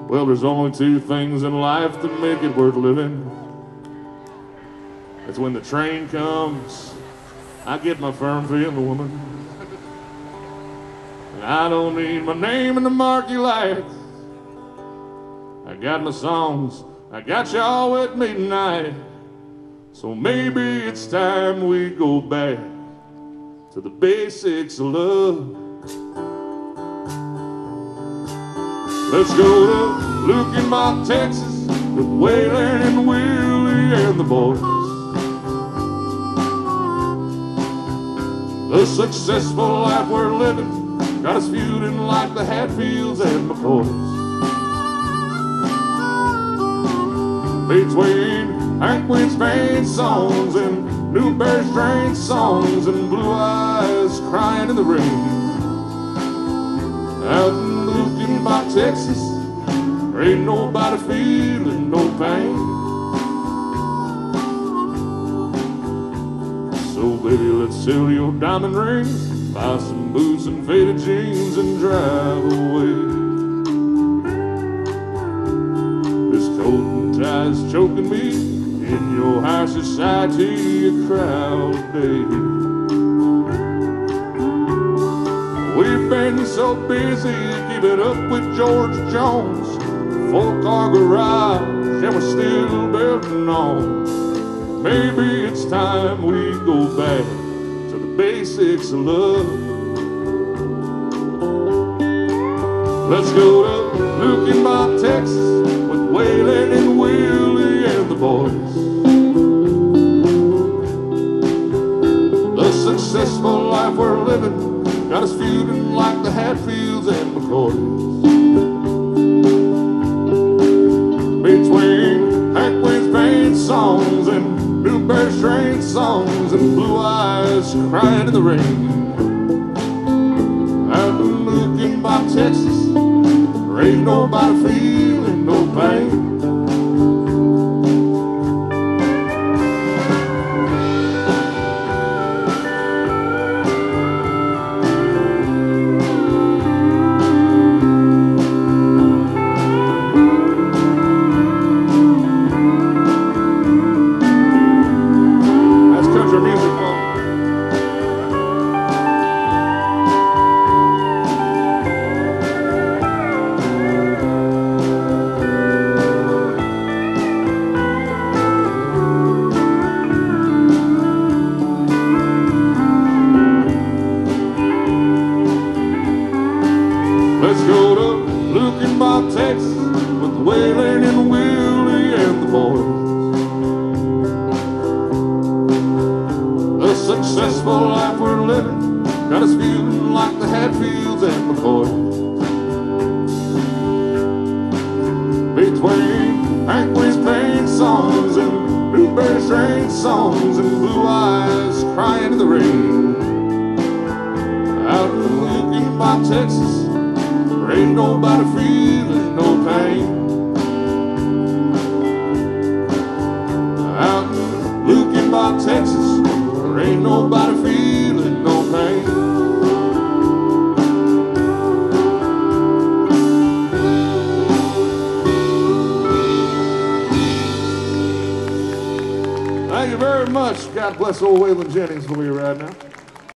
Well, there's only two things in life that make it worth living. That's when the train comes, I get my firm feeling woman. And I don't need my name in the marquee lights. I got my songs, I got y'all with me tonight. So maybe it's time we go back to the basics of love. Let's go to Luckenbach, Texas, with Waylon and Willie and the boys. The successful life we're living got us feuding like the Hatfields and McCoys. Between Hank Wynn's Cain songs and Newberry's Drain songs and Blue Eyes crying in the rain. Out in Luckenbach, Texas, there ain't nobody feeling no pain. So baby, let's sell your diamond ring, buy some boots and faded jeans and drive away. This coat and tie's choking me in your high society crowd day. We've been so busy keeping up with George Jones, 4-car garage, and we're still building on. Maybe it's time we go back to the basics of love. Let's go to Luckenbach, Texas, with Waylon and Willie and the boys. The successful life we're living got us feuding like the Hatfields and McCoys. Between Hank Wynn's Cain songs and Newberry's Drain songs and Blue Eyes crying in the rain. Out in Luckenbach, Texas, there ain't nobody feeling no pain. Let's go to Luckenbach, Texas, with Waylon and Willie and the boys. The successful life we're living got us feeling like the Hatfields and McCoys. Between Hank Wynn's Cain songs and Newberry's Drain songs and Blue Eyes crying in the rain. Out in Luckenbach, Texas, there ain't nobody feeling no pain. Out in Luckenbach, Texas, there ain't nobody feeling no pain. Thank you very much. God bless old Waylon Jennings for me right now.